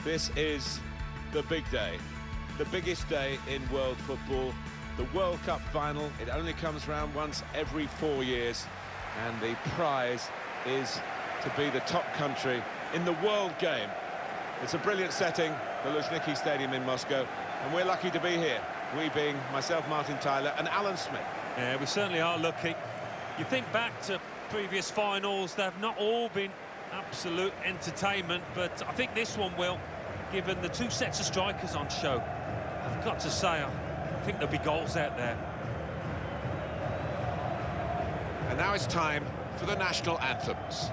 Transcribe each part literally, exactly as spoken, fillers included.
This is the big day, the biggest day in world football, the World Cup final. It only comes round once every four years, and the prize is to be the top country in the world game. It's a brilliant setting, the Luzhniki Stadium in Moscow, and we're lucky to be here, we being myself, Martin Tyler, and Alan Smith. Yeah, we certainly are lucky. You think back to previous finals, they've not all been absolute entertainment, but I think this one will, given the two sets of strikers on show. I've got to say, I think there'll be goals out there. And now it's time for the national anthems.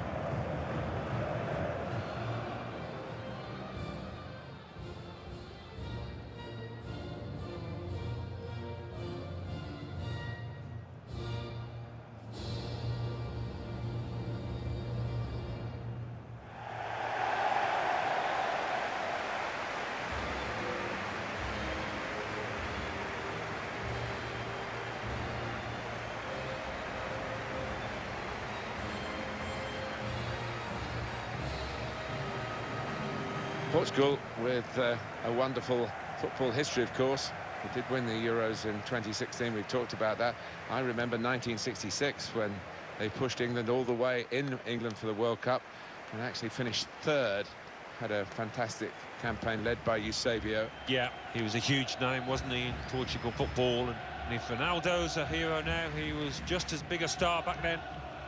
Portugal with uh, a wonderful football history, of course. They did win the Euros in twenty sixteen, we've talked about that. I remember nineteen sixty-six when they pushed England all the way in England for the World Cup and actually finished third. Had a fantastic campaign led by Eusebio. Yeah, he was a huge name, wasn't he, in Portugal football? And, and if Ronaldo's a hero now, he was just as big a star back then.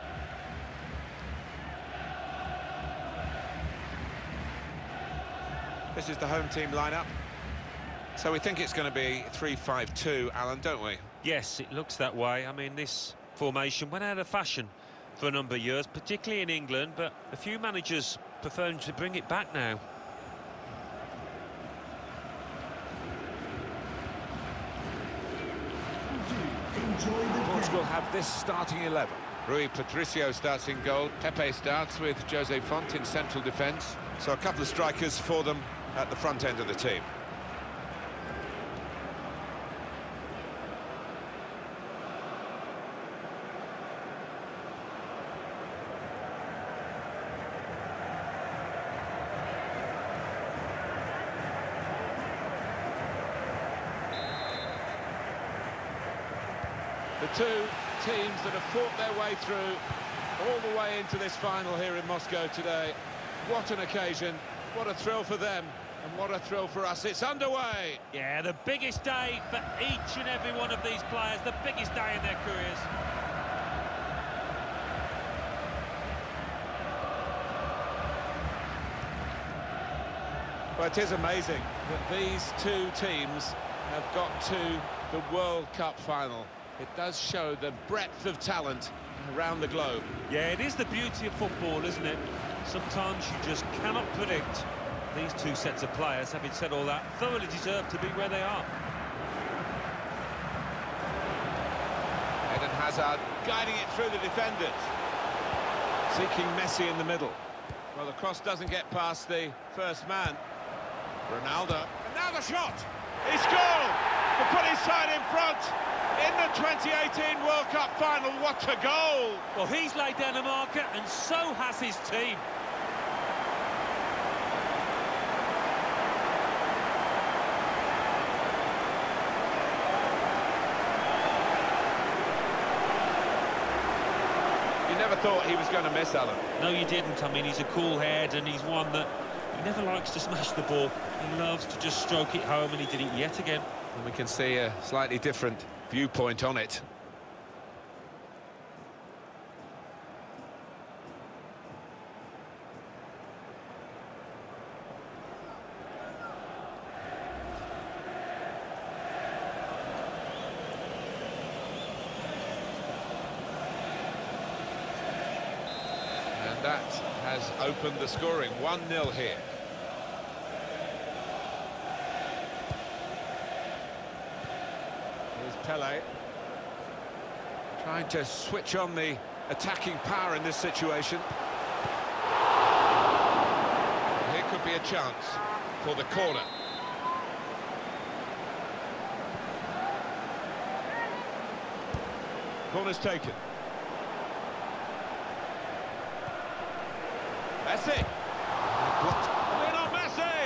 This is the home team lineup. So we think it's going to be three five two, Alan, don't we? Yes, it looks that way. I mean, this formation went out of fashion for a number of years, particularly in England, but a few managers preferring to bring it back now. Portugal have this starting eleven. Rui Patricio starts in goal. Pepe starts with Jose Font in central defence. So a couple of strikers for them at the front end of the team. The two teams that have fought their way through all the way into this final here in Moscow today. What an occasion, what a thrill for them, and what a thrill for us. It's underway. Yeah, the biggest day for each and every one of these players, the biggest day in their careers. Well, it is amazing that these two teams have got to the World Cup final. It does show the breadth of talent around the globe. Yeah, it is the beauty of football, isn't it? Sometimes you just cannot predict. These two sets of players, having said all that, thoroughly deserve to be where they are. Eden Hazard guiding it through the defenders. Seeking Messi in the middle. Well, the cross doesn't get past the first man. Ronaldo. And now the shot! It's goal! To put his side in front in the twenty eighteen World Cup final. What a goal! Well, he's laid down a marker, and so has his team. You never thought he was going to miss, Alan. No, you didn't. I mean, he's a cool head, and he's one that he never likes to smash the ball. He loves to just stroke it home, and he did it yet again. And we can see a slightly different viewpoint on it. And that has opened the scoring. one nil here. Pele trying to switch on the attacking power in this situation. Here could be a chance for the corner. Corner's taken. Messi! Lionel Messi!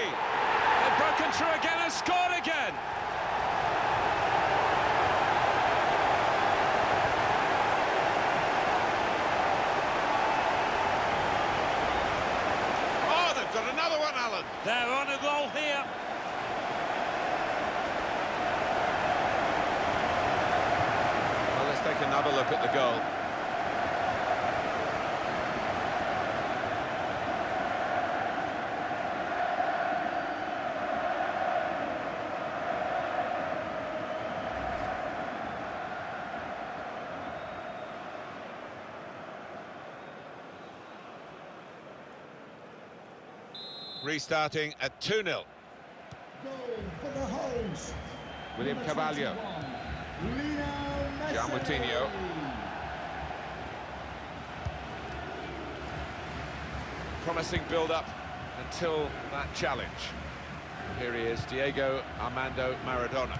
Another one, Alan. They're on a goal here. Well, let's take another look at the goal. Restarting at two nil. Goal for the host. William Carvalho. Gian Moutinho. Promising build-up until that challenge. Here he is, Diego Armando Maradona.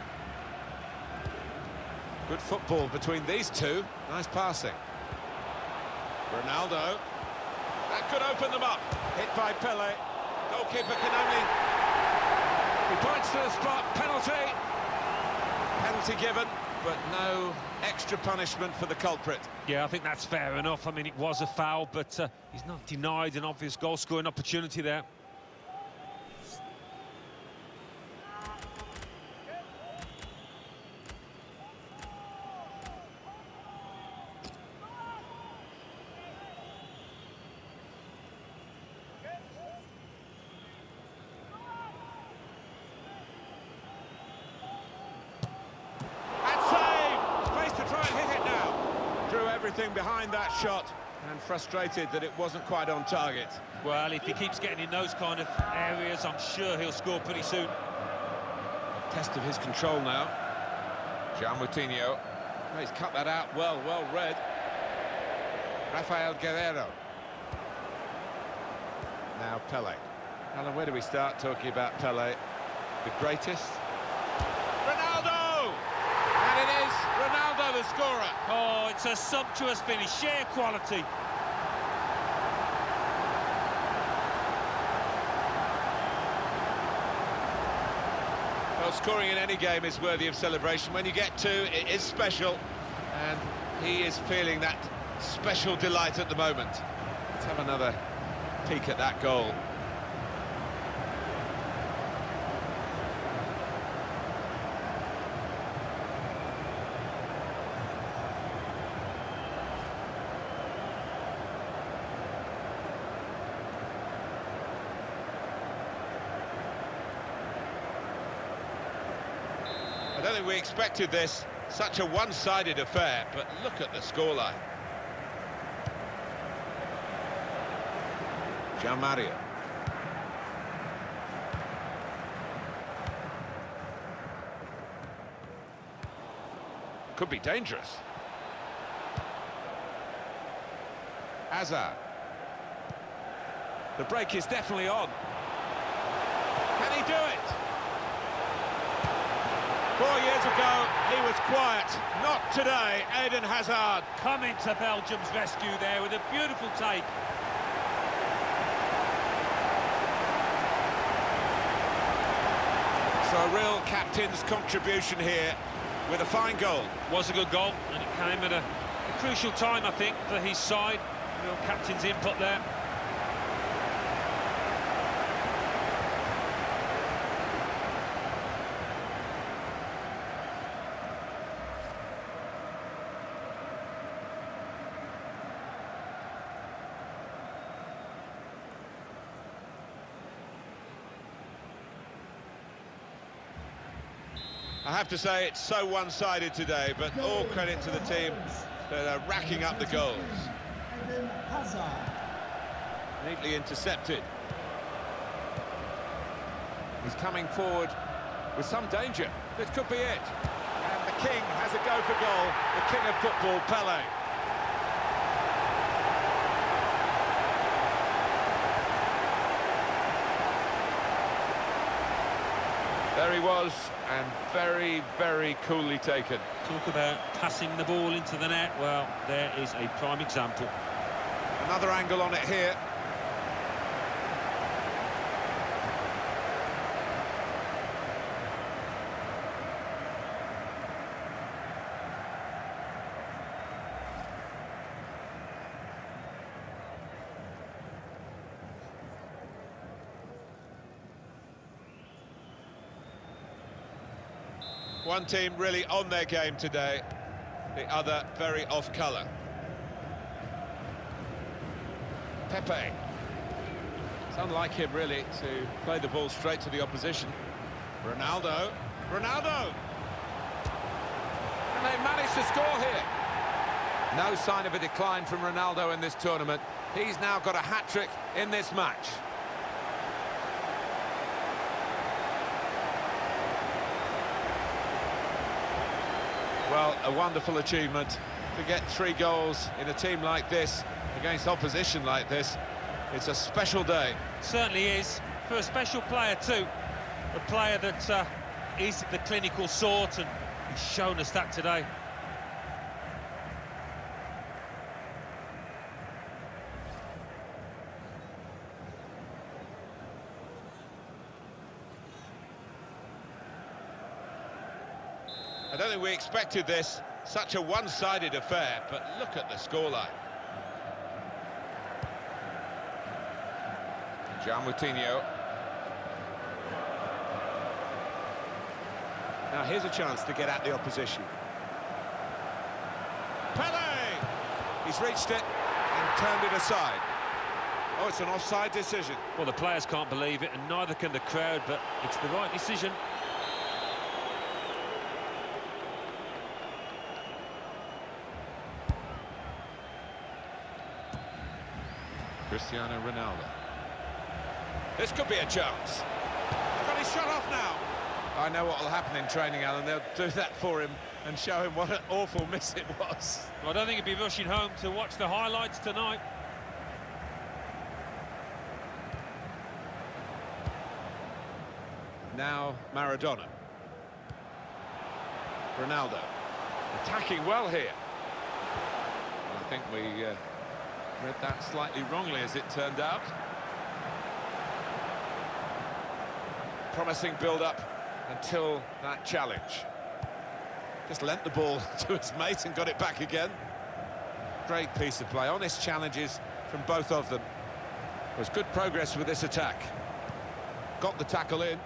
Good football between these two. Nice passing. Ronaldo. That could open them up. Hit by Pele. Goalkeeper can only... He points to the spot. Penalty. Penalty given, but no extra punishment for the culprit. Yeah, I think that's fair enough. I mean, it was a foul, but uh, he's not denied an obvious goal-scoring opportunity there. Everything behind that shot, and frustrated that it wasn't quite on target. Well, if he keeps getting in those kind of areas, I'm sure he'll score pretty soon. Test of his control now. Gian Moutinho. Oh, he's cut that out well, well read. Rafael Guerrero. Now Pele. Alan, where do we start talking about Pele? The greatest? Ronaldo! And it is Ronaldo the scorer. Oh, it's a sumptuous finish, sheer quality. Well, scoring in any game is worthy of celebration. When you get two, it is special, and he is feeling that special delight at the moment. Let's have another peek at that goal. I don't think we expected this, such a one-sided affair, but look at the scoreline. Jean Mario. Could be dangerous. Hazard. The break is definitely on. Can he do it? Four years ago, he was quiet. Not today, Eden Hazard. Coming to Belgium's rescue there with a beautiful take. So a real captain's contribution here with a fine goal. Was a good goal, and it came at a, a crucial time, I think, for his side. Real captain's input there. I have to say, it's so one-sided today, but all credit to the team that are racking up the goals. Eden Hazard. Neatly intercepted. He's coming forward with some danger. This could be it. And the king has a go for goal. The king of football, Pele. There he was, and very, very coolly taken. Talk about passing the ball into the net. Well, there is a prime example. Another angle on it here. One team really on their game today, the other very off-colour. Pepe. It's unlike him, really, to play the ball straight to the opposition. Ronaldo. Ronaldo! And they managed to score here. No sign of a decline from Ronaldo in this tournament. He's now got a hat-trick in this match. Well, a wonderful achievement to get three goals in a team like this, against opposition like this. It's a special day. Certainly is, for a special player too. A player that uh, is the clinical sort, and he's shown us that today. I don't think we expected this, such a one-sided affair, but look at the scoreline. João Moutinho. Now here's a chance to get at the opposition. Pele! He's reached it and turned it aside. Oh, it's an offside decision. Well, the players can't believe it, and neither can the crowd, but it's the right decision. Cristiano Ronaldo. This could be a chance. Got his shot off now. I know what will happen in training, Alan. They'll do that for him and show him what an awful miss it was. Well, I don't think he'd be rushing home to watch the highlights tonight. Now Maradona. Ronaldo. Attacking well here. I think we uh, read that slightly wrongly, as it turned out. Promising build-up until that challenge. Just lent the ball to his mate and got it back again. Great piece of play. Honest challenges from both of them. There was good progress with this attack. Got the tackle in.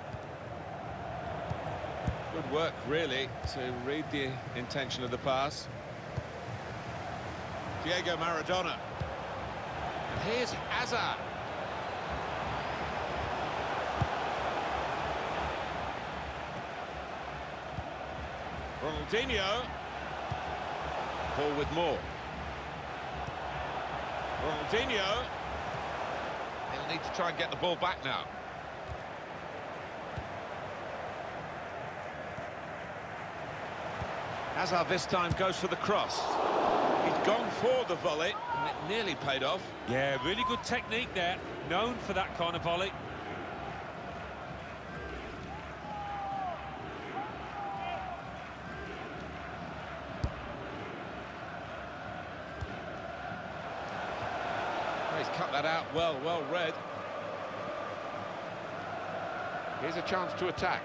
Good work, really, to read the intention of the pass. Diego Maradona. And here's Hazard. Ronaldinho. Ball with more. Ronaldinho. He'll need to try and get the ball back now. Hazard this time goes for the cross. He's gone for the volley, and it nearly paid off. Yeah, really good technique there. Known for that kind of volley. He's cut that out well, well read. Here's a chance to attack.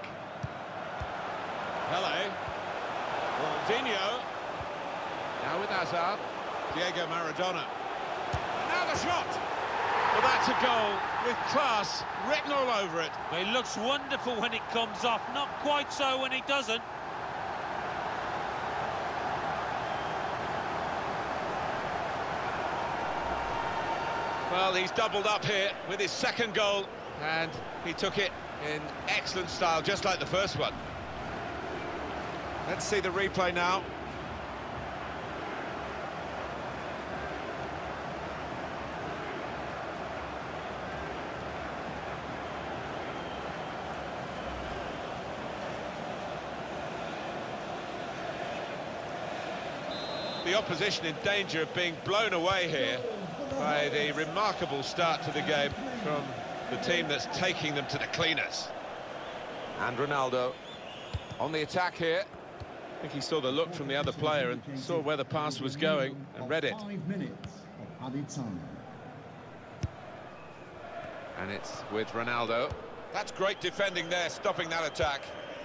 Pele. Ronaldinho. Now with Hazard. Diego Maradona. Now the shot! Well, that's a goal with class written all over it. It looks wonderful when it comes off, not quite so when it doesn't. Well, he's doubled up here with his second goal, and he took it in excellent style, just like the first one. Let's see the replay now. The opposition in danger of being blown away here by the remarkable start to the game from the team that's taking them to the cleaners. And Ronaldo on the attack here. I think he saw the look from the other player and saw where the pass was going and read it. Five minutes of added time. And it's with Ronaldo. That's great defending there, stopping that attack.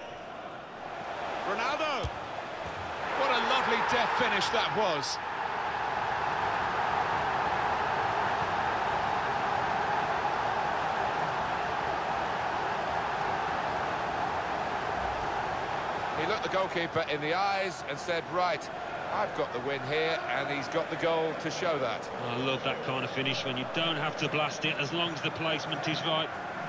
Ronaldo! What a lovely death finish that was. He looked the goalkeeper in the eyes and said, right, I've got the win here, and he's got the goal to show that. I love that kind of finish when you don't have to blast it as long as the placement is right.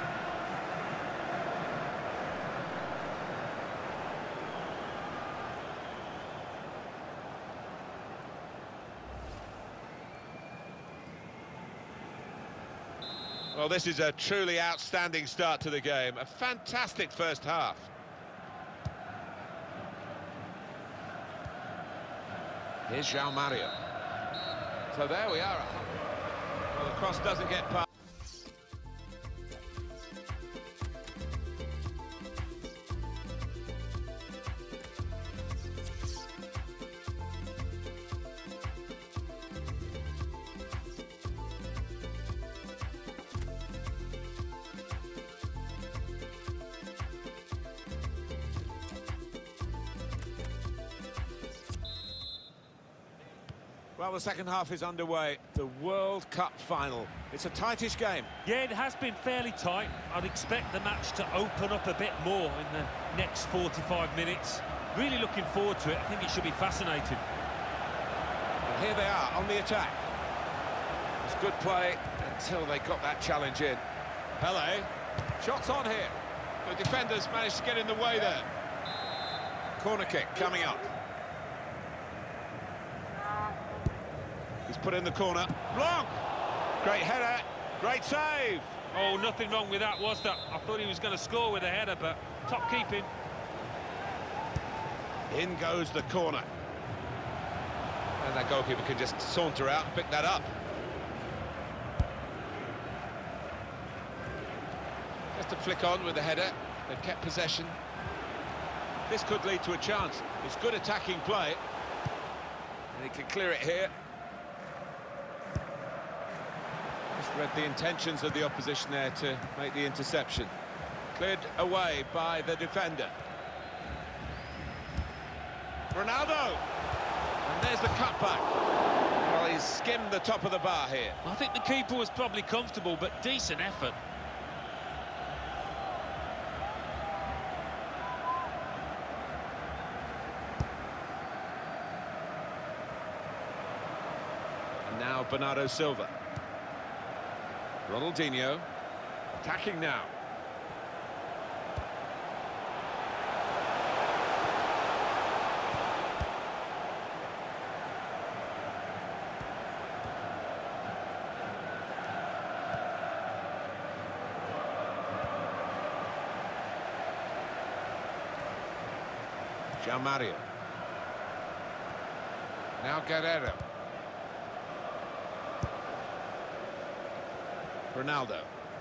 Well, this is a truly outstanding start to the game. A fantastic first half. Here's João Mario. So there we are. Well, the cross doesn't get past. Well, the second half is underway. The World Cup final. It's a tightish game. Yeah, it has been fairly tight. I'd expect the match to open up a bit more in the next forty-five minutes. Really looking forward to it. I think it should be fascinating. And here they are on the attack. It's good play until they got that challenge in. Pele, shots on here. The defenders managed to get in the way there. Corner kick coming up. He's put in the corner. Blanc! Great header, great save. Oh, nothing wrong with that, was there? I thought he was going to score with a header, but top keeping. In goes the corner. And that goalkeeper can just saunter out and pick that up. Just a flick on with the header. They've kept possession. This could lead to a chance. It's good attacking play. And he can clear it here. Just read the intentions of the opposition there to make the interception. Cleared away by the defender. Ronaldo! And there's the cutback. Well, he's skimmed the top of the bar here. I think the keeper was probably comfortable, but decent effort. And now Bernardo Silva. Ronaldinho, attacking now. João Mario. Now Guerrero. Ronaldo.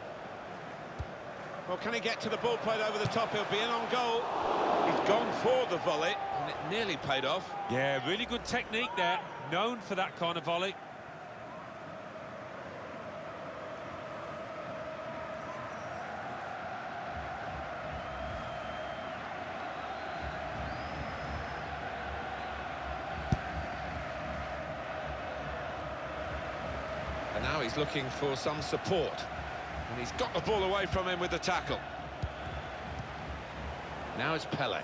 Well, can he get to the ball played over the top? He'll be in on goal. He's gone for the volley, and it nearly paid off. Yeah, really good technique there. Known for that kind of volley. And now he's looking for some support. And he's got the ball away from him with the tackle. Now it's Pele.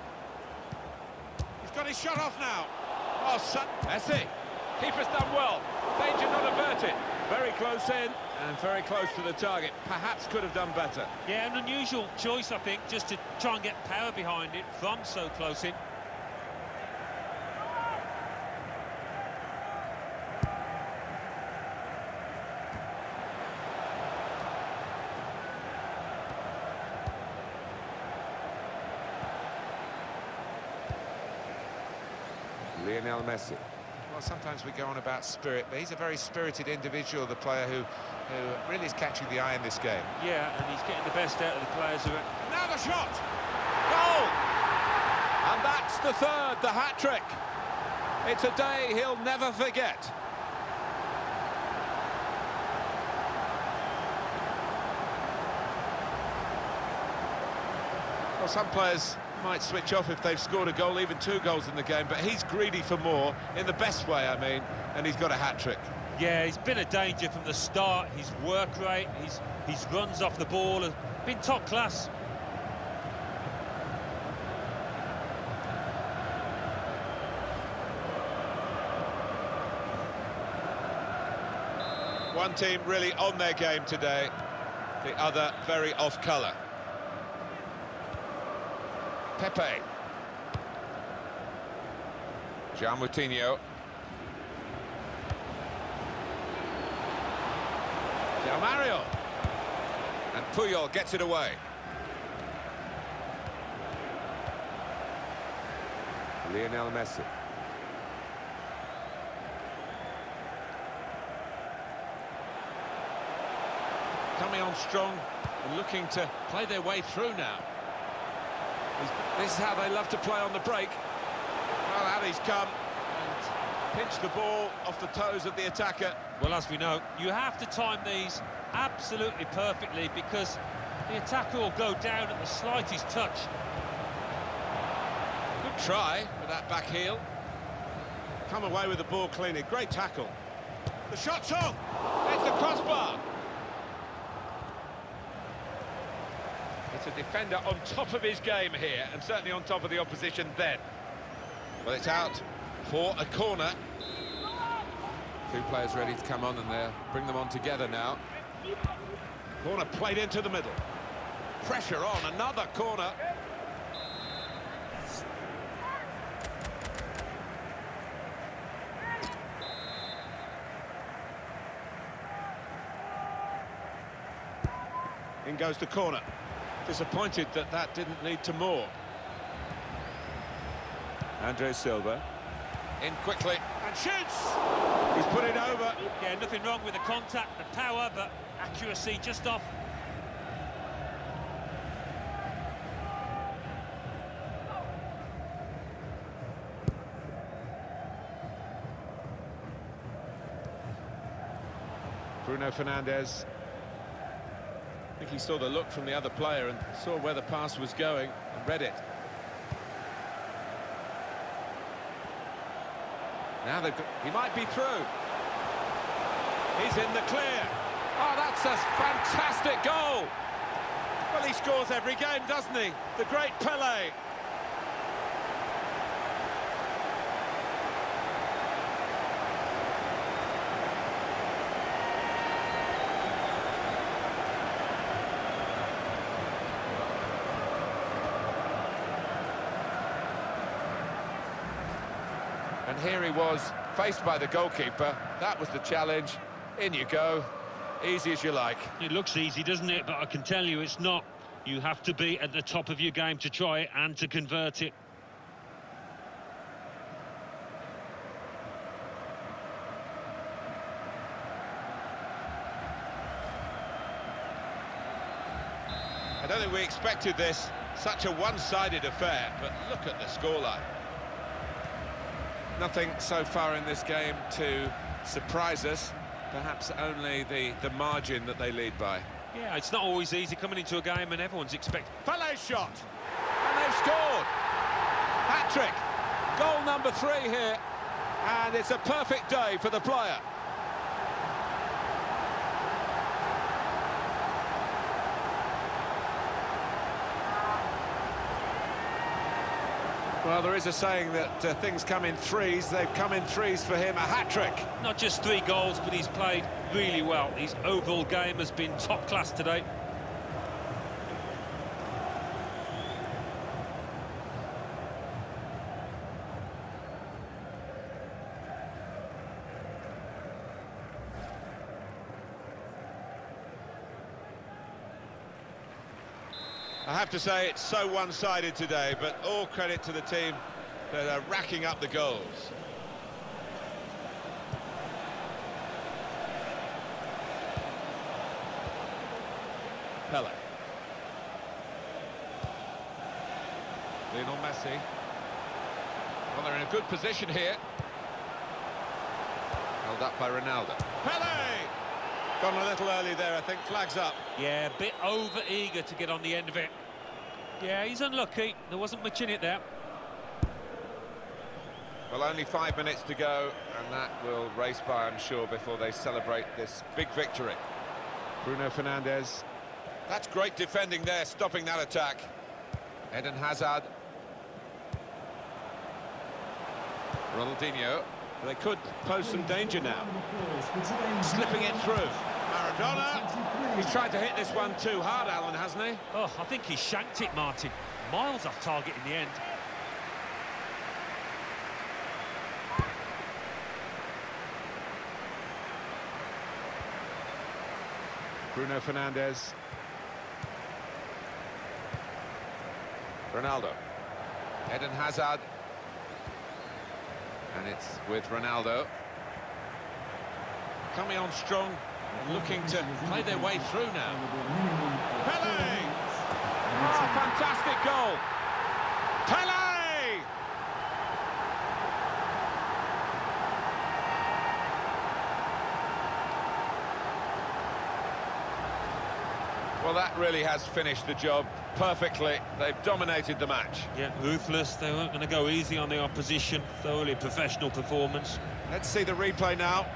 He's got his shot off now. Oh, son. Messi. Keeper's done well. Danger not averted. Very close in and very close to the target. Perhaps could have done better. Yeah, an unusual choice, I think, just to try and get power behind it from so close in. Lionel Messi. Well, sometimes we go on about spirit, but he's a very spirited individual, the player who, who really is catching the eye in this game. Yeah, and he's getting the best out of the players who are... Now the shot! Goal! And that's the third, the hat-trick. It's a day he'll never forget. Well, some players might switch off if they've scored a goal, even two goals in the game, but he's greedy for more, in the best way, I mean, and he's got a hat-trick. Yeah, he's been a danger from the start. His work rate, his, his runs off the ball have been top class. One team really on their game today, the other very off-colour. Pepe. Jean Moutinho. Del Mario. And Puyol gets it away. Lionel Messi. Coming on strong and looking to play their way through now. This is how they love to play on the break. Well, out he's come and pinched the ball off the toes of the attacker. Well, as we know, you have to time these absolutely perfectly because the attacker will go down at the slightest touch. Good try with that back heel. Come away with the ball cleanly. Great tackle. The shot's on. It's the crossbar. It's a defender on top of his game here, and certainly on top of the opposition then. Well, it's out for a corner. Two players ready to come on, and they'll bring them on together now. Corner played into the middle. Pressure on, another corner. In goes the corner. Disappointed that that didn't lead to more. Andre Silva. In quickly. And shoots! He's put it over. Yeah, nothing wrong with the contact, the power, but accuracy just off. Bruno Fernandes. I think he saw the look from the other player and saw where the pass was going and read it. Now they've got, he might be through. He's in the clear. Oh, that's a fantastic goal! Well, he scores every game, doesn't he? The great Pelé. And here he was, faced by the goalkeeper. That was the challenge. In you go. Easy as you like. It looks easy, doesn't it? But I can tell you it's not. You have to be at the top of your game to try it and to convert it. I don't think we expected this. Such a one-sided affair, but look at the scoreline. Nothing so far in this game to surprise us. Perhaps only the, the margin that they lead by. Yeah, it's not always easy coming into a game and everyone's expecting... Pelé's shot! And they've scored! Hat-trick! Goal number three here. And it's a perfect day for the player. Well, there is a saying that uh, things come in threes. They've come in threes for him. A hat-trick. Not just three goals, but he's played really well. His overall game has been top class today. I have to say it's so one-sided today, but all credit to the team that are racking up the goals. Pelé. Lionel Messi. Well, they're in a good position here. Held up by Ronaldo. Pelé! Gone a little early there, I think. Flags up. Yeah, a bit over-eager to get on the end of it. Yeah, he's unlucky. There wasn't much in it there. Well, only five minutes to go, and that will race by, I'm sure, before they celebrate this big victory. Bruno Fernandes. That's great defending there, stopping that attack. Eden Hazard. Ronaldinho. They could pose some danger now. Slipping it through. Maradona. He's tried to hit this one too hard, Alan, hasn't he? Oh, I think he shanked it, Martin. Miles off target in the end. Bruno Fernandes. Ronaldo. Eden Hazard. And it's with Ronaldo. Coming on strong, looking to play their way through now. Pele! Oh, fantastic goal! Pele! Well, that really has finished the job perfectly. They've dominated the match. Yeah, ruthless. They weren't going to go easy on the opposition. Thoroughly professional performance. Let's see the replay now.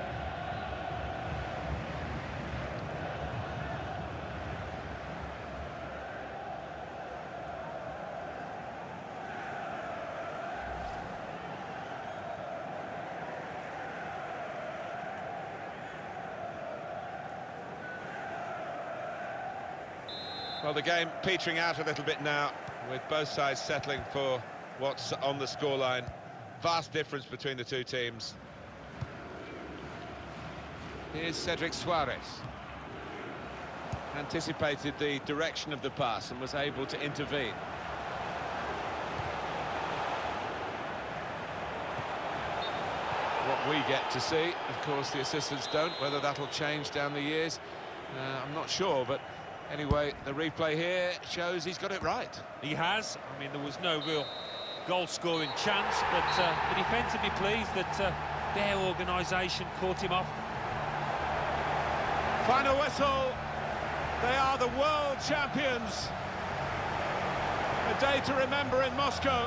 Well, the game petering out a little bit now, with both sides settling for what's on the scoreline. Vast difference between the two teams. Here's Cedric Suarez. Anticipated the direction of the pass and was able to intervene. What we get to see, of course, the assistants don't. Whether that'll change down the years, uh, I'm not sure, but anyway, the replay here shows he's got it right. He has. I mean, there was no real goal-scoring chance, but uh, the defence would be pleased that uh, their organisation caught him off. Final whistle. They are the world champions. A day to remember in Moscow.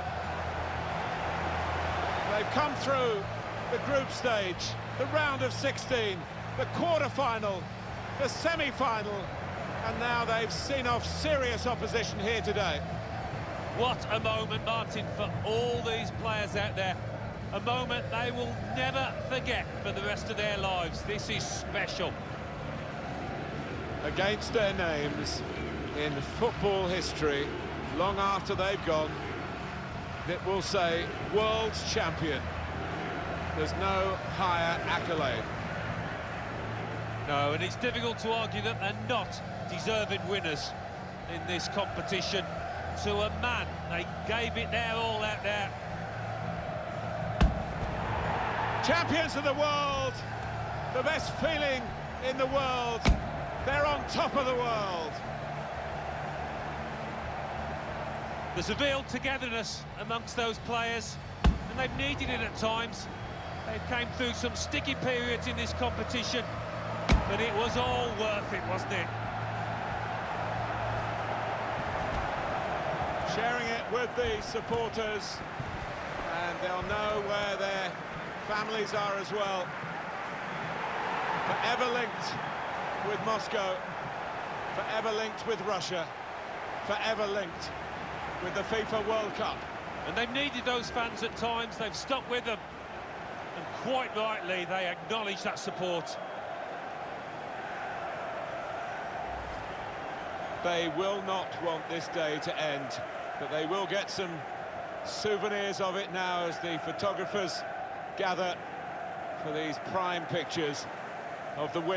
They've come through the group stage, the round of sixteen, the quarter-final, the semi-final, and now they've seen off serious opposition here today. What a moment, Martin, for all these players out there. A moment they will never forget for the rest of their lives. This is special. Against their names in football history, long after they've gone, it will say world champion. There's no higher accolade. No, and it's difficult to argue that they're not deserving winners in this competition. To a man, they gave it their all out there. Champions of the world, the best feeling in the world. They're on top of the world. There's a real togetherness amongst those players, and they've needed it at times. They've came through some sticky periods in this competition, but it was all worth it, wasn't it? Sharing it with the supporters, and they'll know where their families are as well. Forever linked with Moscow, forever linked with Russia, forever linked with the FIFA World Cup. And they've needed those fans at times. They've stuck with them, and quite rightly they acknowledge that support. They will not want this day to end, but they will get some souvenirs of it now as the photographers gather for these prime pictures of the win.